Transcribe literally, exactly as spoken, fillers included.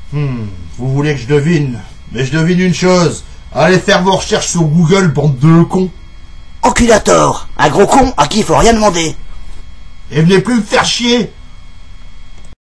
Hmm, vous voulez que je devine? Mais je devine une chose. Allez faire vos recherches sur Google, bande de cons. Enculator, un gros con à qui il faut rien demander. Et venez plus me faire chier.